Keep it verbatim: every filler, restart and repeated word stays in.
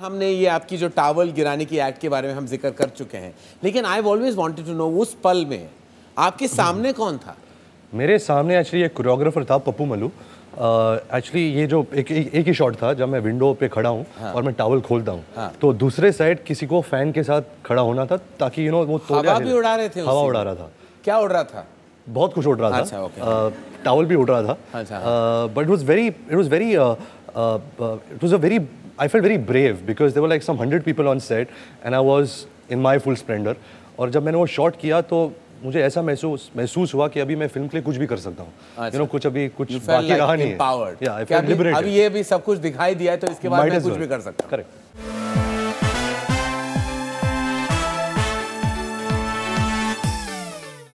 हमने ये आपकी जो टावल गिराने की एक्ट के बारे में हम जिक्र कर चुके हैं, लेकिन I always wanted to know उस पल में आपके सामने कौन था? मेरे सामने एक्चुअली एक कोरियोग्राफर था, पप्पू मल्लू। एक्चुअली uh, ये जो एक, एक एक ही शॉट था जब मैं विंडो पे खड़ा हूँ हाँ. और मैं टावल खोलता हूँ हाँ. तो दूसरे साइड किसी को फैन के साथ खड़ा होना था ताकि यू नो वो हवा भी उड़ा रहे थे। हवा उड़ा रहा था। क्या उड़ रहा था? बहुत कुछ उड़ रहा था। अच्छा, okay. uh, टावल भी उड़ रहा था। But it was very it was very it was a very I felt very brave because there were like some hundred people on set and I was in my full splendour. और जब मैंने वो shot किया तो मुझे ऐसा महसूस महसूस हुआ कि अभी मैं फिल्म के लिए कुछ भी कर सकता हूँ। यू नो कुछ अभी कुछ बाकी रहा नहीं है। अभी ये भी सब कुछ दिखाई दिया है तो इसके बाद मैं कुछ भी कर सकता हूँ। करेक्ट।